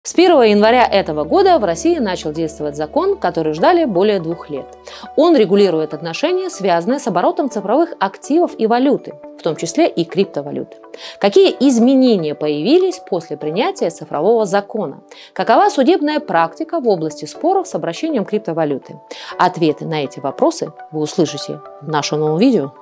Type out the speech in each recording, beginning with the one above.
С 1 января этого года в России начал действовать закон, который ждали более 2 лет. Он регулирует отношения, связанные с оборотом цифровых активов и валюты, в том числе и криптовалюты. Какие изменения появились после принятия цифрового закона? Какова судебная практика в области споров с обращением криптовалюты? Ответы на эти вопросы вы услышите в нашем новом видео.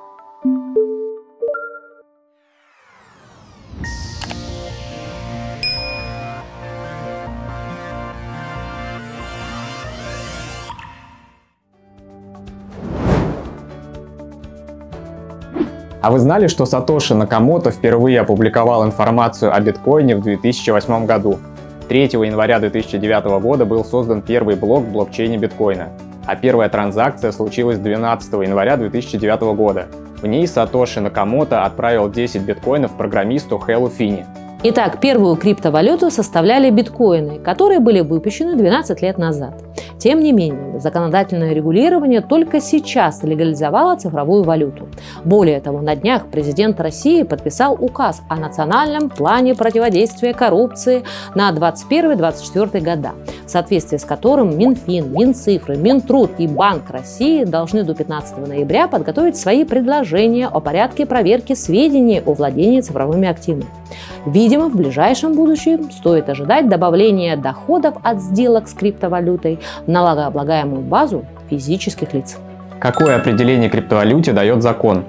А вы знали, что Сатоши Накамото впервые опубликовал информацию о биткоине в 2008 году? 3 января 2009 года был создан первый блок в блокчейне биткоина, а первая транзакция случилась 12 января 2009 года. В ней Сатоши Накамото отправил 10 биткоинов программисту Хэлу Фини. Итак, первую криптовалюту составляли биткоины, которые были выпущены 12 лет назад. Тем не менее, законодательное регулирование только сейчас легализовало цифровую валюту. Более того, на днях президент России подписал указ о национальном плане противодействия коррупции на 2021-2024 года, в соответствии с которым Минфин, Минцифры, Минтруд и Банк России должны до 15 ноября подготовить свои предложения о порядке проверки сведений о владении цифровыми активами. Видимо, в ближайшем будущем стоит ожидать добавления доходов от сделок с криптовалютой в налогооблагаемую базу физических лиц. Какое определение криптовалюте дает закон?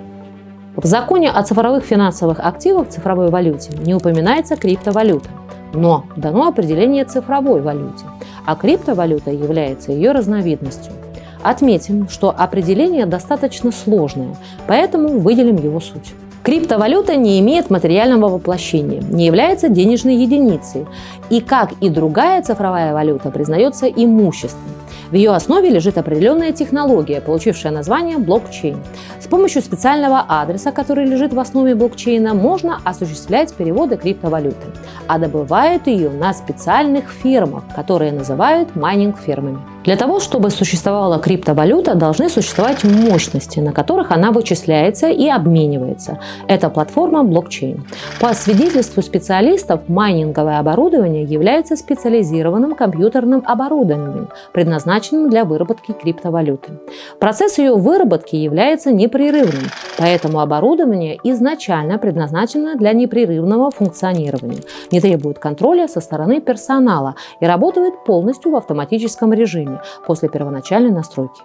В законе о цифровых финансовых активах в цифровой валюте не упоминается криптовалюта, но дано определение цифровой валюте, а криптовалюта является ее разновидностью. Отметим, что определение достаточно сложное, поэтому выделим его суть. Криптовалюта не имеет материального воплощения, не является денежной единицей и, как и другая цифровая валюта, признается имуществом. В ее основе лежит определенная технология, получившая название блокчейн. С помощью специального адреса, который лежит в основе блокчейна, можно осуществлять переводы криптовалюты, а добывают ее на специальных фермах, которые называют майнинг-фермами. Для того, чтобы существовала криптовалюта, должны существовать мощности, на которых она вычисляется и обменивается. Это платформа блокчейн. По свидетельству специалистов, майнинговое оборудование является специализированным компьютерным оборудованием, предназначенным для выработки криптовалюты. Процесс ее выработки является непрерывным, поэтому оборудование изначально предназначено для непрерывного функционирования, не требует контроля со стороны персонала и работает полностью в автоматическом режиме после первоначальной настройки.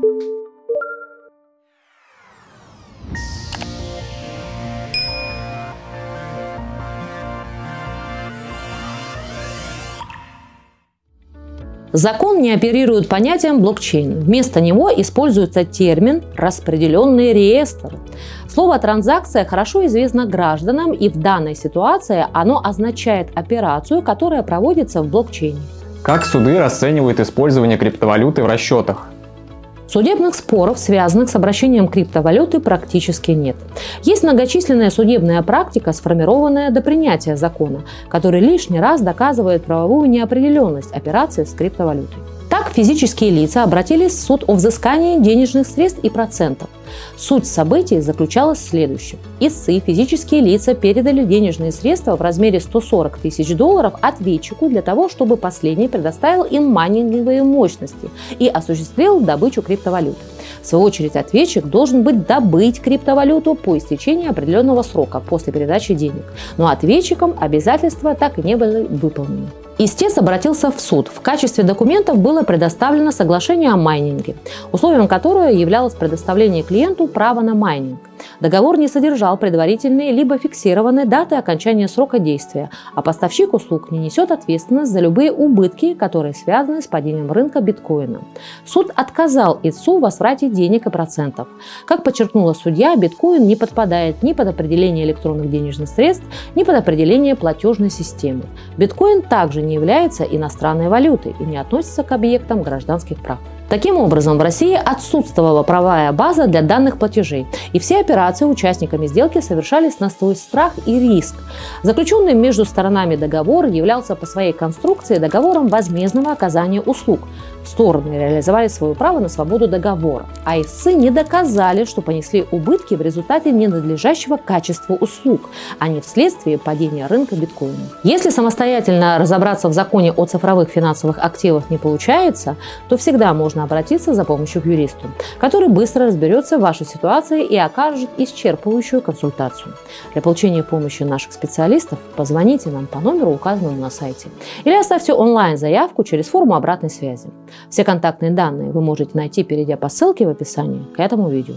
Закон не оперирует понятием блокчейн. Вместо него используется термин «распределенный реестр». Слово «транзакция» хорошо известно гражданам, и в данной ситуации оно означает операцию, которая проводится в блокчейне. Как суды расценивают использование криптовалюты в расчетах? Судебных споров, связанных с обращением криптовалюты, практически нет. Есть многочисленная судебная практика, сформированная до принятия закона, который лишний раз доказывает правовую неопределенность операций с криптовалютой. Так, физические лица обратились в суд о взыскании денежных средств и процентов. Суть событий заключалась в следующем. Истцы, физические лица, передали денежные средства в размере $140 тысяч ответчику для того, чтобы последний предоставил им майнинговые мощности и осуществил добычу криптовалюты. В свою очередь, ответчик должен быть добыть криптовалюту по истечении определенного срока после передачи денег, но ответчикам обязательства так и не были выполнены. Истец обратился в суд. В качестве документов было предоставлено соглашение о майнинге, условием которого являлось предоставление клиенту права на майнинг. Договор не содержал предварительной либо фиксированной даты окончания срока действия, а поставщик услуг не несет ответственность за любые убытки, которые связаны с падением рынка биткоина. Суд отказал истцу в возврате денег и процентов. Как подчеркнула судья, биткоин не подпадает ни под определение электронных денежных средств, ни под определение платежной системы. Биткоин также не является иностранной валютой и не относится к объектам гражданских прав. Таким образом, в России отсутствовала правовая база для данных платежей, и все операции участниками сделки совершались на свой страх и риск. Заключенный между сторонами договор являлся по своей конструкции договором возмездного оказания услуг. Стороны реализовали свое право на свободу договора, а истцы не доказали, что понесли убытки в результате ненадлежащего качества услуг, а не вследствие падения рынка биткоина. Если самостоятельно разобраться в законе о цифровых финансовых активах не получается, то всегда можно обратиться за помощью к юристу, который быстро разберется в вашей ситуации и окажет исчерпывающую консультацию. Для получения помощи наших специалистов позвоните нам по номеру, указанному на сайте, или оставьте онлайн-заявку через форму обратной связи. Все контактные данные вы можете найти, перейдя по ссылке в описании к этому видео.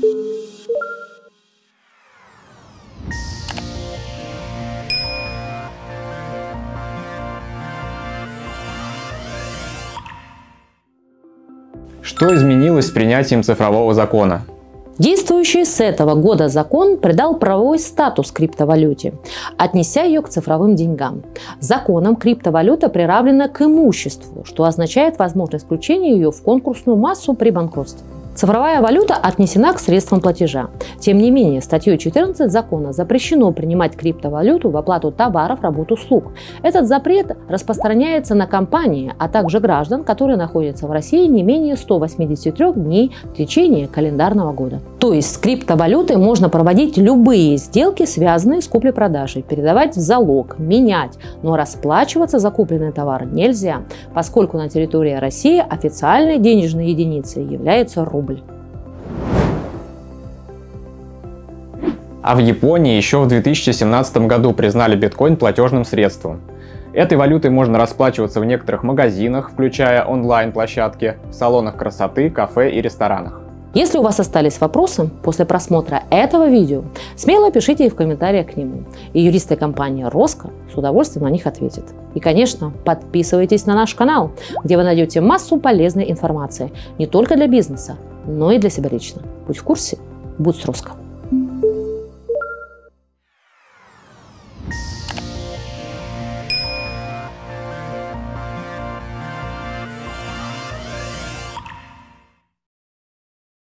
Что изменилось с принятием цифрового закона? Действующий с этого года закон придал правовой статус криптовалюте, отнеся ее к цифровым деньгам. Законом криптовалюта приравнена к имуществу, что означает возможность включения ее в конкурсную массу при банкротстве. Цифровая валюта отнесена к средствам платежа. Тем не менее, статьей 14 закона запрещено принимать криптовалюту в оплату товаров, работ, услуг. Этот запрет распространяется на компании, а также граждан, которые находятся в России не менее 183 дней в течение календарного года. То есть с криптовалютой можно проводить любые сделки, связанные с куплей-продажей, передавать в залог, менять, но расплачиваться за купленный товар нельзя, поскольку на территории России официальной денежной единицей является рубль. А в Японии еще в 2017 году признали биткоин платежным средством. Этой валютой можно расплачиваться в некоторых магазинах, включая онлайн-площадки, в салонах красоты, кафе и ресторанах. Если у вас остались вопросы после просмотра этого видео, смело пишите их в комментариях к нему, и юристы компании Роско с удовольствием на них ответят. И, конечно, подписывайтесь на наш канал, где вы найдете массу полезной информации не только для бизнеса, но и для себя лично. Будь в курсе, будь с Роско.